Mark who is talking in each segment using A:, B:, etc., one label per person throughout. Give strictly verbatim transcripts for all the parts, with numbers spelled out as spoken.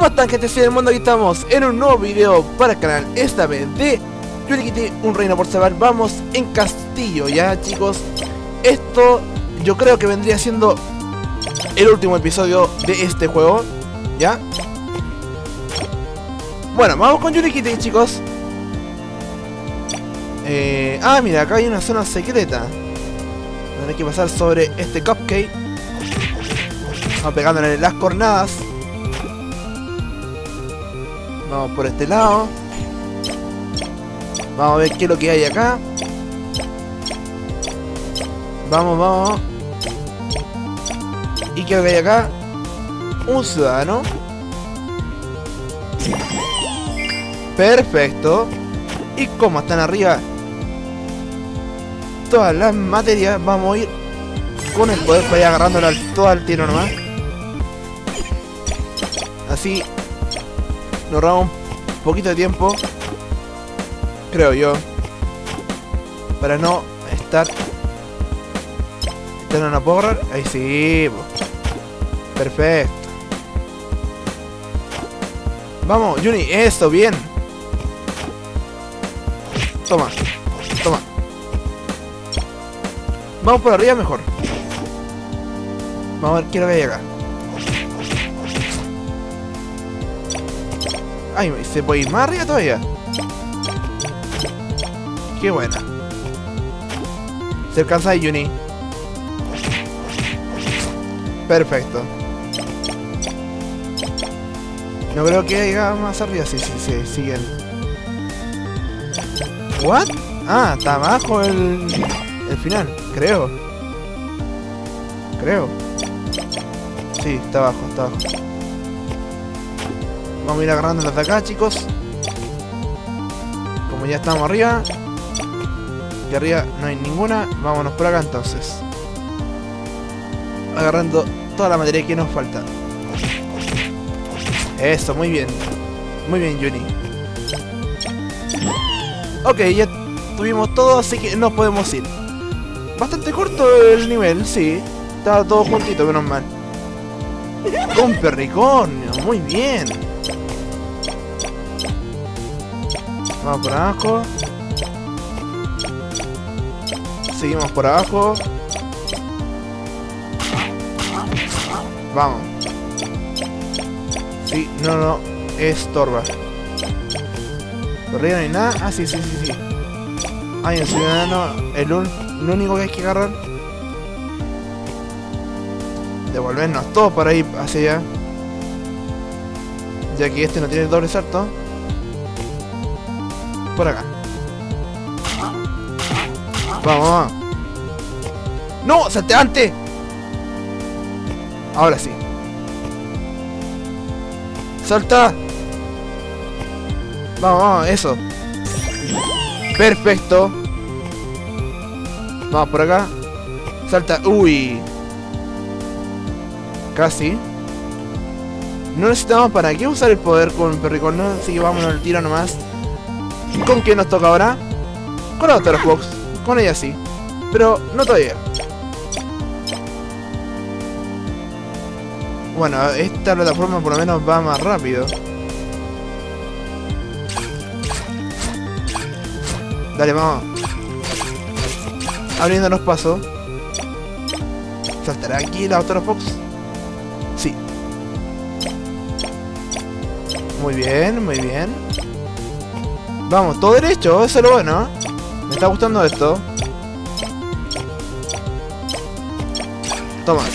A: ¿Cómo están, gente del mundo? Aquí estamos en un nuevo video para el canal, esta vez de Yurikite, un reino por salvar. Vamos en castillo, ya chicos. Esto yo creo que vendría siendo el último episodio de este juego, ¿ya? Bueno, vamos con Yurikite, chicos. eh, Ah, mira, acá hay una zona secreta donde hay que pasar sobre este cupcake. Vamos pegándole las cornadas. Vamos por este lado. Vamos a ver qué es lo que hay acá. Vamos, vamos. ¿Y qué es lo que hay acá? Un ciudadano. Perfecto. Y como están arriba todas las materias, vamos a ir con el poder para ir agarrándola todo al tiro nomás. Así nos ahorramos un poquito de tiempo, creo yo, para no estar Esta no la puedo agarrar. Ahí sí, perfecto. Vamos, Juni, eso, bien. Toma, toma. Vamos por arriba mejor. Vamos a ver qué es lo que hay acá. Ay, ¿se puede ir más arriba todavía? Qué buena. Se alcanza ahí, Juni. Perfecto. No creo que haya más arriba. Sí, sí, sí, siguen. ¿What? Ah, está abajo el, el final, creo. Creo. Sí, está abajo, está abajo. Vamos a ir agarrando las de acá, chicos. Como ya estamos arriba. Y arriba no hay ninguna. Vámonos por acá entonces. Agarrando toda la materia que nos falta. Eso, muy bien. Muy bien, Juni. Ok, ya tuvimos todo, así que nos podemos ir. Bastante corto el nivel, sí. Estaba todo juntito, menos mal. Con perricornio, muy bien. Vamos por abajo. Seguimos por abajo. Vamos. Sí, no, no, estorba. Por arriba no hay nada. Ah, sí, sí, sí, sí. Hay un ciudadano. El, un, el único que hay que agarrar. Devolvernos todo para ir hacia allá. Ya que este no tiene doble salto. Por acá. Vamos, vamos. ¡No! ¡Salte antes! Ahora sí. ¡Salta! Vamos, vamos, eso. Perfecto. Vamos por acá. Salta. Uy. Casi. No necesitamos para qué usar el poder con perricornio, así que vámonos al tiro nomás. ¿Con quién nos toca ahora? Con la Doctora Fox. Con ella sí. Pero no todavía. Bueno, esta plataforma por lo menos va más rápido. Dale, vamos. Abriéndonos paso. ¿Saltará aquí la Doctora Fox? Sí. Muy bien, muy bien. Vamos, todo derecho, eso es lo bueno. Me está gustando esto. Toma.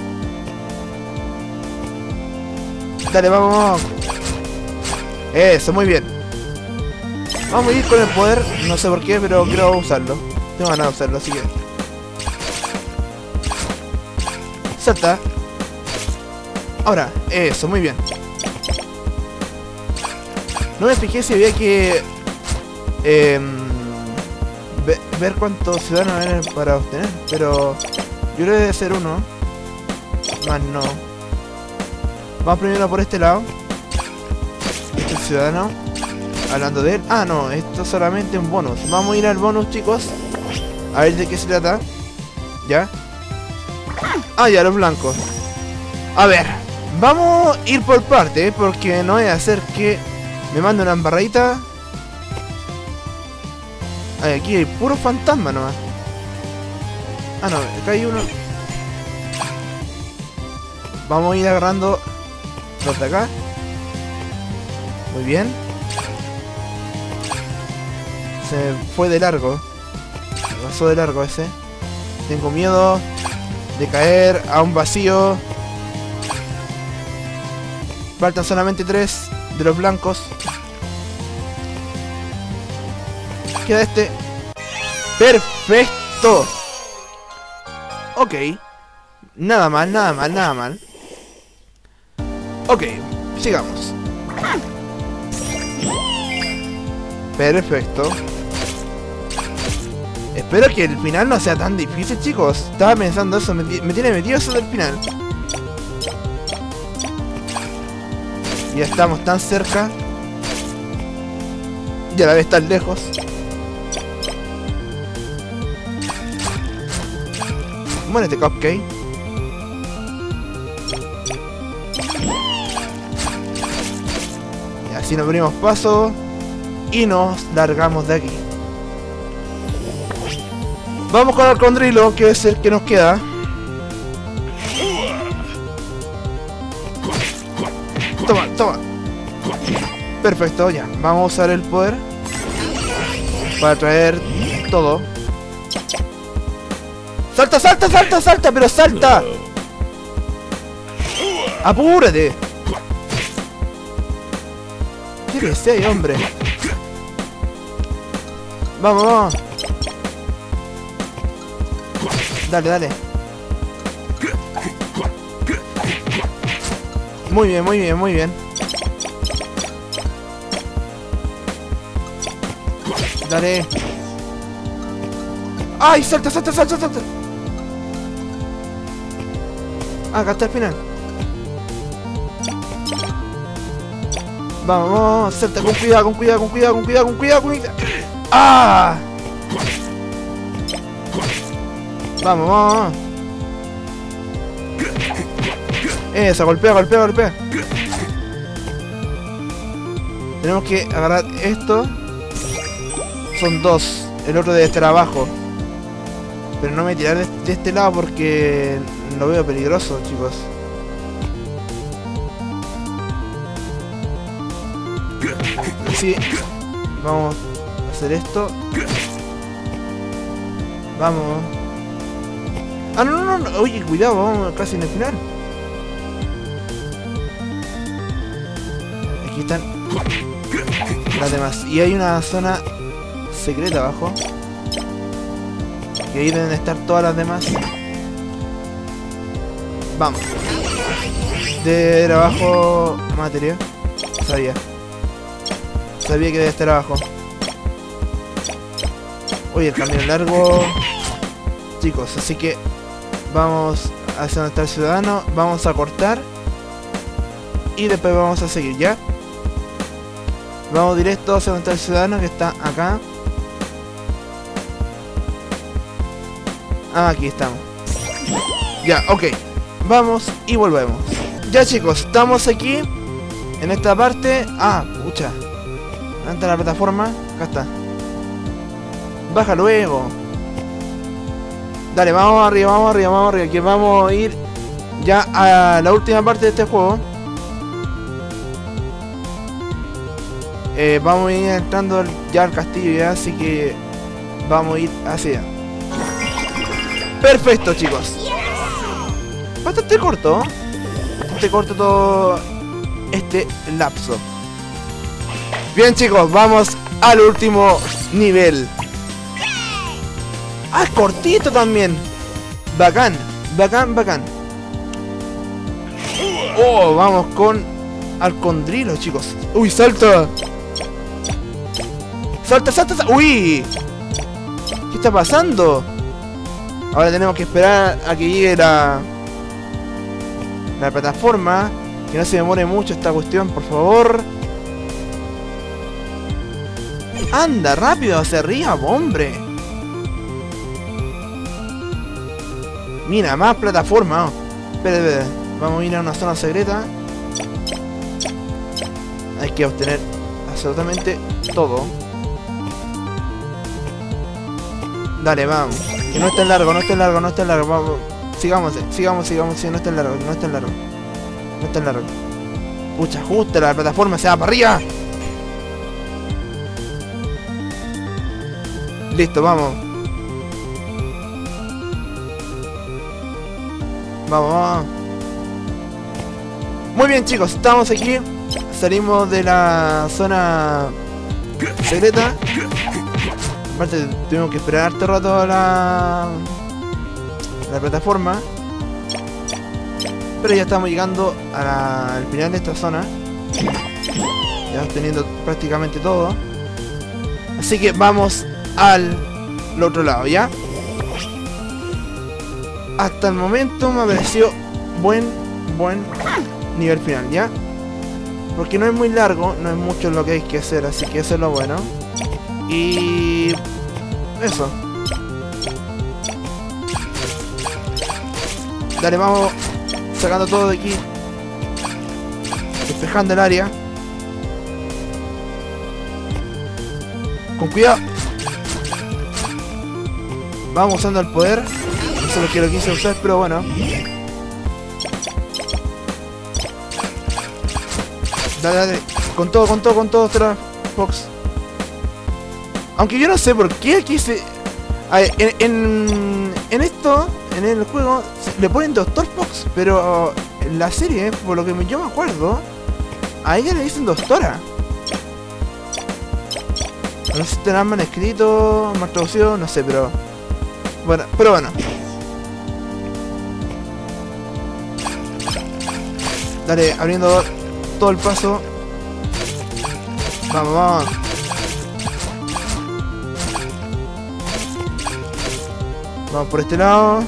A: Dale, vamos, vamos. Eso, muy bien. Vamos a ir con el poder, no sé por qué, pero quiero usarlo. Tengo ganas de usarlo, así que... Salta. Ahora, eso, muy bien. No me fijé si había que... Eh, ve, ver cuántos ciudadanos eran para obtener, pero... Yo creo que debe ser uno. Más no. Vamos primero por este lado. Este ciudadano. Hablando de él. Ah, no, esto es solamente un bonus. Vamos a ir al bonus, chicos. A ver de qué se trata. ¿Ya? Ah, ya, los blancos. A ver. Vamos a ir por parte, porque no voy a hacer que me mande una embarradita. Ay, aquí hay puro fantasma nomás. Ah, no, acá hay uno. Vamos a ir agarrando los de acá. Muy bien. Se fue de largo. Se pasó de largo ese. Tengo miedo de caer a un vacío. Faltan solamente tres de los blancos. Queda este. ¡Perfecto! Ok. Nada mal, nada mal, nada mal. Ok, sigamos. Perfecto. Espero que el final no sea tan difícil, chicos. Estaba pensando eso, me, me tiene metido eso del final. Ya estamos tan cerca. Y a la vez tan lejos. Muérete, Cupcake. Y así nos abrimos paso. Y nos largamos de aquí. Vamos con el Condrilo, que es el que nos queda. Toma, toma. Perfecto, ya. Vamos a usar el poder para traer todo. ¡Salta, salta, salta, salta! ¡Pero salta! ¡Apúrate! ¿Qué que sea, hombre? Vamos, vamos. Dale, dale. Muy bien, muy bien, muy bien. Dale. ¡Ay! ¡Salta, salta, salta, salta! Ah, acá está el final. Vamos, vamos, salta con cuidado, con cuidado, con cuidado, con cuidado, con cuidado, con cuidado. ¡Ah! Vamos, vamos. Eso, golpea, golpea, golpea. Tenemos que agarrar esto. Son dos. El otro debe estar abajo. Pero no me voy a tirar de, de este lado porque lo veo peligroso, chicos. Sí. Vamos a hacer esto. Vamos. Ah, no, no, no. Oye, cuidado, vamos casi en el final. Aquí están las demás. Y hay una zona secreta abajo. Que ahí deben estar todas las demás. Vamos. De abajo materia. Sabía. Sabía que debe estar abajo. Oye, el camino largo. Chicos, así que vamos hacia donde está el ciudadano. Vamos a cortar. Y después vamos a seguir, ¿ya? Vamos directo hacia donde está el ciudadano, que está acá. Ah, aquí estamos. Ya, ok. Vamos y volvemos. Ya, chicos, estamos aquí en esta parte. Ah, pucha. ¿Dónde está la plataforma? Acá está. Baja luego. Dale, vamos arriba, vamos arriba, vamos arriba. Que vamos a ir ya a la última parte de este juego. Eh, vamos a ir entrando ya al castillo ya, así que vamos a ir hacia allá. Perfecto, chicos. Bastante corto. Bastante corto todo este lapso. Bien, chicos, vamos al último nivel. Ah, cortito también. Bacán, bacán, bacán. Oh, vamos con Alcondrilo, chicos. Uy, salta. Salta, salta, salta. Uy. ¿Qué está pasando? Ahora tenemos que esperar a que llegue la la plataforma. Que no se demore mucho esta cuestión, por favor. Anda, rápido, hacia arriba, hombre. Mira, más plataforma. Oh. Espera, espera. Vamos a ir a una zona secreta. Hay que obtener absolutamente todo. Dale, vamos. Que no esté largo, no esté largo, no esté largo. Vamos. Sigamos, sigamos, sigamos. Sí, no esté largo, no esté largo. No esté largo. Pucha, justo la plataforma se va para arriba. Listo, vamos. Vamos, vamos. Muy bien, chicos, estamos aquí. Salimos de la zona secreta. Aparte, tuvimos que esperar harto rato la, la plataforma. Pero ya estamos llegando a la, al final de esta zona. Ya teniendo prácticamente todo. Así que vamos al otro lado, ¿ya? Hasta el momento me ha parecido buen, buen nivel final, ¿ya? Porque no es muy largo, no es mucho lo que hay que hacer, así que eso es lo bueno. Y... eso. Dale, vamos sacando todo de aquí. Despejando el área. Con cuidado. Vamos usando el poder. No sé lo que lo quise usar, pero bueno. Dale, dale. Con todo, con todo, con todo, Star Fox. Aunque yo no sé por qué aquí se... A ver, en, en, en esto, en el juego, le ponen Doctor Fox, pero en la serie, por lo que yo me acuerdo, a ella le dicen Doctora. No sé si tendrán mal escrito, mal traducido, no sé, pero... Bueno, pero bueno. Dale, abriendo todo el paso. Vamos, vamos. Vamos por este lado.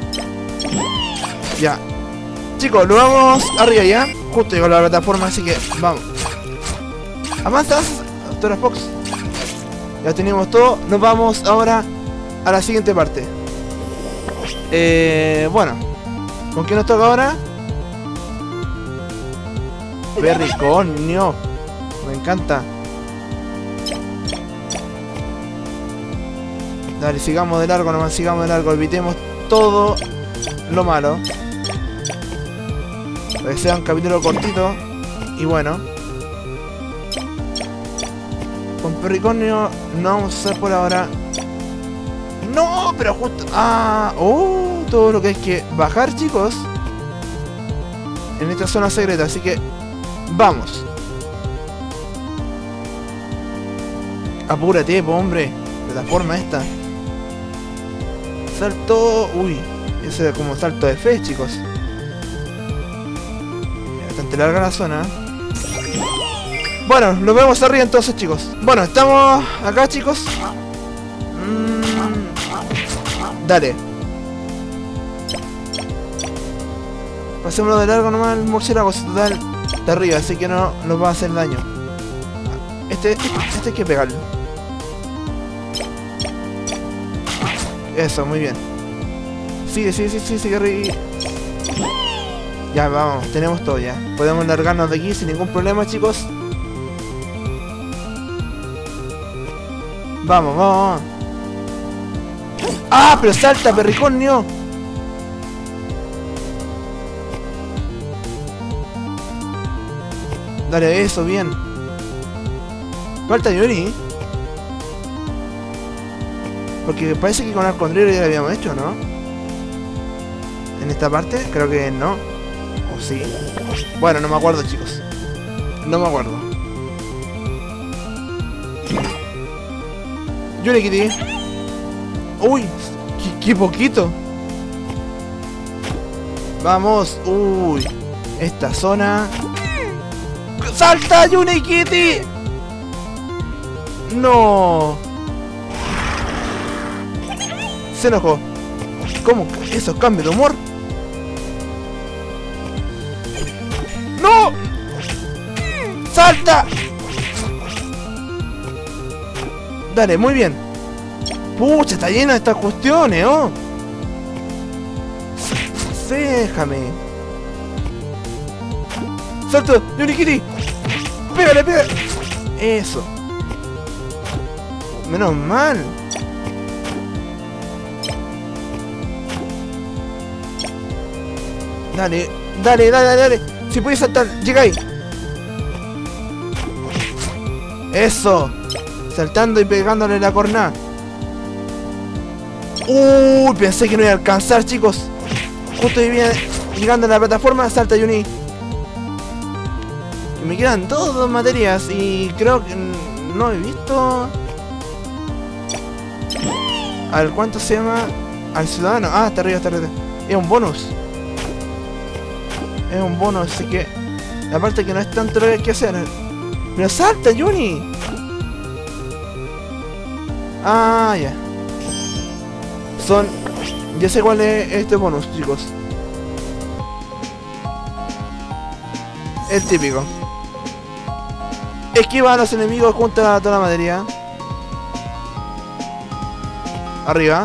A: Ya. Chicos, lo vamos arriba ya. Justo llegó la plataforma, así que vamos. Avanzas, Doctora Fox. Ya tenemos todo. Nos vamos ahora a la siguiente parte. Eh, bueno. ¿Con quién nos toca ahora? Perricornio. Me encanta. Dale, sigamos de largo nomás, sigamos de largo. Evitemos todo lo malo. Para que sea un capítulo cortito. Y bueno. Con Perricornio no vamos a hacer por ahora. No, pero justo... Ah, oh, todo lo que hay que bajar, chicos. En esta zona secreta, así que... Vamos. Apúrate, po, hombre. Plataforma esta. Salto... Uy. Ese es como salto de fe, chicos. Bastante larga la zona. Bueno, nos vemos arriba entonces, chicos. Bueno, estamos acá, chicos. Mm, dale. Pasémoslo de largo nomás el murciélago, si total de arriba, así que no nos va a hacer daño. Este, este hay que pegarlo. Eso, muy bien. Sigue, sigue, sigue, sigue, sigue arriba. Ya, vamos, tenemos todo ya. Podemos largarnos de aquí sin ningún problema, chicos. Vamos, vamos, vamos. ¡Ah, pero salta, Perricornio! Dale, eso, bien. Falta Yuri. Porque parece que con Arcondrilo ya lo habíamos hecho, ¿no? En esta parte, creo que no. O sí. Bueno, no me acuerdo, chicos. No me acuerdo. Yuri Kitty. Uy, qué, qué poquito. Vamos. Uy. Esta zona. ¡Salta, Unikitty! ¡No! Se enojó. ¿Cómo? ¿Esos cambios de humor? ¡No! ¡Salta! Dale, muy bien. Pucha, está llena de estas cuestiones, ¿no? Déjame. ¡Salto! ¡Yunikiri! ¡Pégale, pégale! Eso. Menos mal. Dale, dale, dale, dale, dale. Si puedes saltar, llega ahí. Eso. Saltando y pegándole la cornada. Uy, pensé que no iba a alcanzar, chicos. Justo ahí viene llegando a la plataforma, salta Yuni. Y me quedan dos materias y creo que no he visto. A ver, ¿cuánto se llama? Al ciudadano. Ah, está arriba, está arriba. Es un bonus. Es un bonus, así que... Aparte que no es tanto lo que hay que hacer. ¡Pero salta, Yuni! Ah, ya. Son... Ya sé cuál es este bonus, chicos. El típico. Esquiva a los enemigos contra toda la materia. Arriba.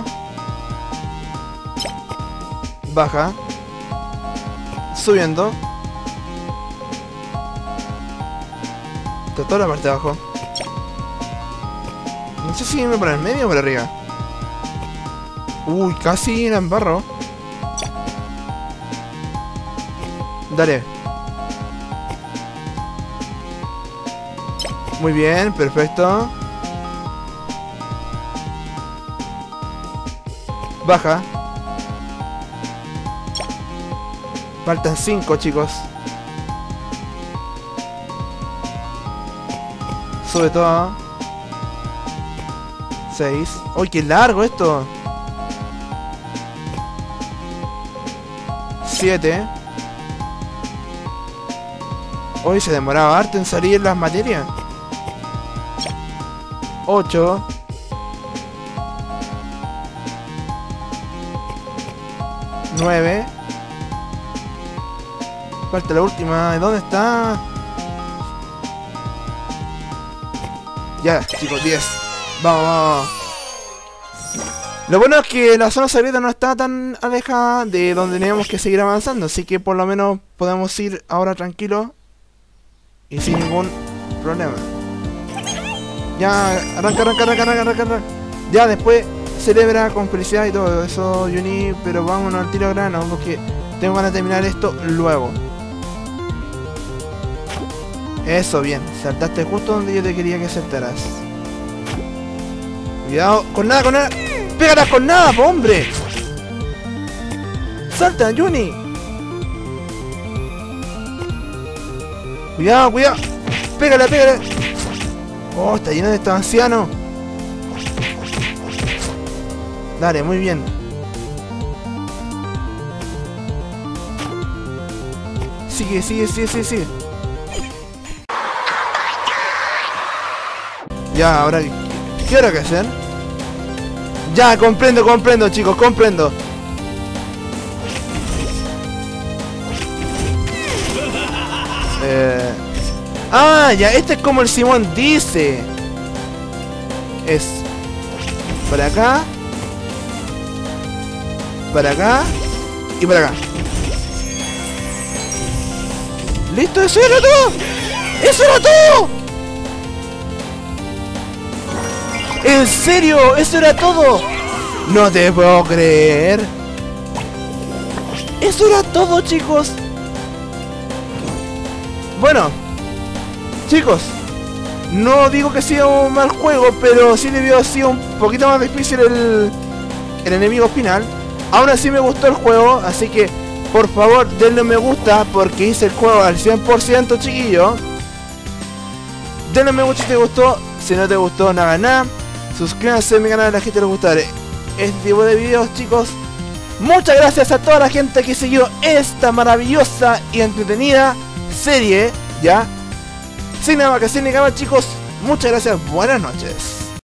A: Baja. Subiendo. Está toda la parte de abajo. No sé si irme por el medio o por arriba. Uy, casi la embarro. Dale. Muy bien, perfecto. Baja. Faltan cinco, chicos. Sube todo. seis. ¡Uy, qué largo esto! siete. Hoy se demoraba harto en salir las materias. ocho. nueve. Falta la última. ¿Dónde está? Ya, chicos, diez. Vamos, vamos. Lo bueno es que la zona secreta no está tan alejada de donde tenemos que seguir avanzando. Así que por lo menos podemos ir ahora tranquilos y sin ningún problema. Ya, arranca, arranca, arranca, arranca, arranca, arranca. Ya, después celebra con felicidad y todo eso, Yuni. Pero vámonos al tiro grano porque tengo ganas de terminar esto luego. Eso, bien. Saltaste justo donde yo te quería que saltaras. Cuidado, con nada, con nada. ¡Pégalas con nada, po, hombre! ¡Salta, Yuni! Cuidado, cuidado. Pégale, pégale. Oh, está lleno de estos ancianos. Dale, muy bien. Sigue, sigue, sigue, sigue, sigue. Ya, ahora... ¿Qué hora que hacer? Ya, comprendo, comprendo, chicos, comprendo. Eh... Ah, ya, este es como el Simón dice. Es... Para acá. Para acá. Y para acá. ¡Listo! ¡Eso era todo! ¡Eso era todo! ¿En serio? ¿Eso era todo? No te puedo creer. Eso era todo, chicos. Bueno, chicos, no digo que sea un mal juego, pero sí debió haber sido un poquito más difícil el, el enemigo final. Aún así me gustó el juego, así que por favor denle me gusta porque hice el juego al cien por ciento, chiquillo. Denle me gusta si te gustó. Si no te gustó, no hagas nada. Suscríbanse a mi canal a la gente les gusta este tipo de videos, chicos. Muchas gracias a toda la gente que siguió esta maravillosa y entretenida serie, ¿ya? Sin nada más que hacer ni acabar, chicos. Muchas gracias, buenas noches.